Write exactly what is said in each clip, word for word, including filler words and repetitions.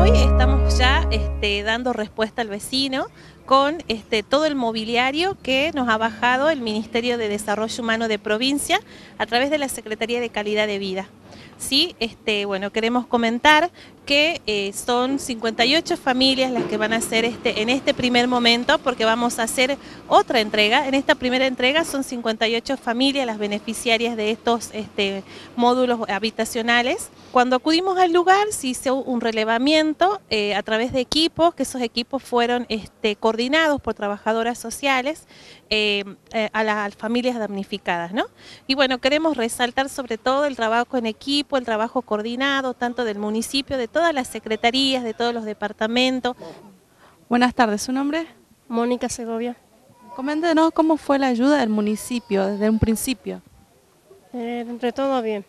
hoy estamos ya este, dando respuesta al vecino con este, todo el mobiliario que nos ha bajado el Ministerio de Desarrollo Humano de provincia a través de la Secretaría de Calidad de Vida. Sí, este, bueno, queremos comentar que eh, son cincuenta y ocho familias las que van a hacer este, en este primer momento, porque vamos a hacer otra entrega. En esta primera entrega son cincuenta y ocho familias las beneficiarias de estos este, módulos habitacionales. Cuando acudimos al lugar se hizo un relevamiento eh, a través de equipos, que esos equipos fueron este, coordinados por trabajadoras sociales eh, eh, a las familias damnificadas, ¿no? Y bueno, queremos resaltar sobre todo el trabajo en equipo, el trabajo coordinado, tanto del municipio, de todas las secretarías, de todos los departamentos. Buenas tardes, ¿su nombre? Mónica Segovia. Coméntenos cómo fue la ayuda del municipio desde un principio. Eh, entre todo bien.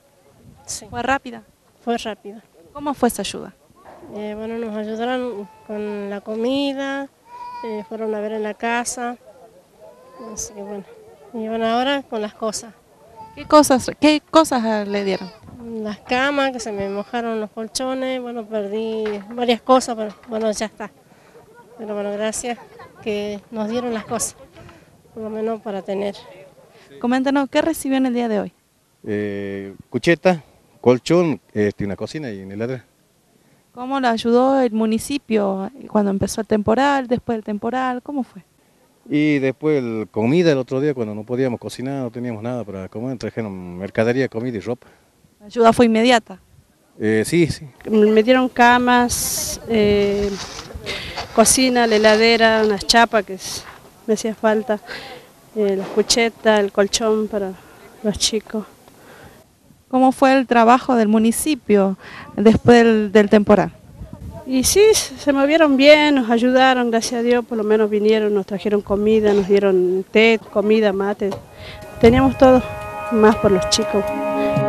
Sí. ¿Fue rápida? Fue rápida. ¿Cómo fue esa ayuda? Eh, bueno, nos ayudaron con la comida, eh, fueron a ver en la casa, así que bueno, y bueno, ahora con las cosas. ¿Qué cosas, qué cosas le dieron? Las camas, que se me mojaron los colchones, bueno, perdí varias cosas, pero bueno, ya está. Pero bueno, gracias que nos dieron las cosas, por lo menos para tener. Coméntenos, ¿qué recibió en el día de hoy? Eh, cucheta, colchón, este, una cocina y una heladera. ¿Cómo lo ayudó el municipio cuando empezó el temporal, después del temporal? ¿Cómo fue? Y después el, comida el otro día cuando no podíamos cocinar, no teníamos nada para comer, trajeron mercadería, comida y ropa. ¿La ayuda fue inmediata? Eh, sí, sí. Me dieron camas, eh, cocina, la heladera, unas chapas que me hacía falta, eh, la cucheta, el colchón para los chicos. ¿Cómo fue el trabajo del municipio después del, del temporal? Y sí, se movieron bien, nos ayudaron, gracias a Dios, por lo menos vinieron, nos trajeron comida, nos dieron té, comida, mate. Teníamos todo, más por los chicos.